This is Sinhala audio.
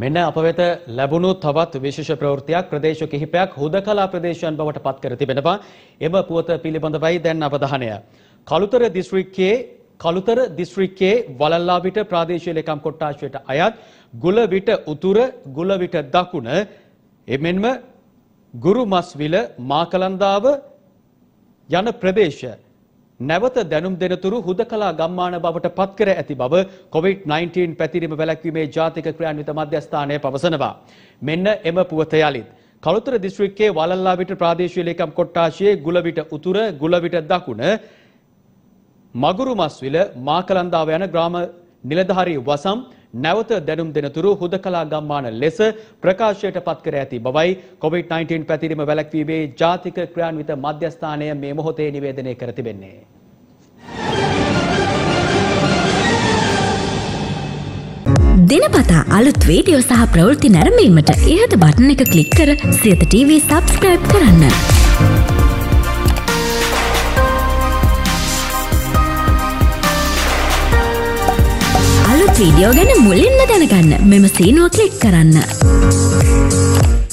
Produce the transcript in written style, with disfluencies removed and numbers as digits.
මෙන්න අප වෙත ලැබුණු තවත් විශේෂ ප්‍රවෘත්තියක් ප්‍රදේශ කිහිපයක් හුදකලා ප්‍රදේශයන් බවට පත් කර තිබෙනවා. එම පුවත පිළිබඳවයි දැන් අවධානය. කළුතර දිස්ත්‍රික්කයේ වලල්ලාවිට ප්‍රාදේශීය ලේකම් කොට්ටාශයට අයත් ගුලවිට උතුර ගුලවිට දකුණ එමෙන්ම ගුරුමස්විල මාකලන්දාව යන ප්‍රදේශ නැවත දැනුම් දෙනතුරු හුදකලා ගම්මාන බවට පත් කර ඇති බව COVID-19 පැතිරීම වැළැක්වීමේ ජාතික ක්‍රියාන්විත මධ්‍යස්ථානය පවසනවා. මෙන්න එම පුවත යලිත්. කළුතර දිස්ත්‍රික්කයේ වලල්ලාවිට ප්‍රාදේශීය ලේකම් කොට්ටාශයේ ගුලවිට උතුර ගුලවිට දකුණ මගුරුමස්විල මාකලන්දාව යන ග්‍රාම නිලධාරී වසම් නැවත දැනුම් දෙනතුරු හුදකලා ගම්මාන ලෙස ප්‍රකාශයට පත් කර ඇති බවයි COVID-19 පැතිරීම වැළැක්වීමේ ජාතික ක්‍රියාන්විත මධ්‍යස්ථානය මේ මොහොතේ නිවේදනය කර තිබෙන්නේ. දිනපතා අලුත් වීඩියෝ සහ ප්‍රවෘත්ති නැරඹීමට ඉහත බටන් එක ක්ලික් කර සියත TV සබ්ස්ක්‍රයිබ් කරන්න. වීඩියෝ ගැන මුලින්ම දැනගන්න මෙම සීනුව ක්ලික් කරන්න.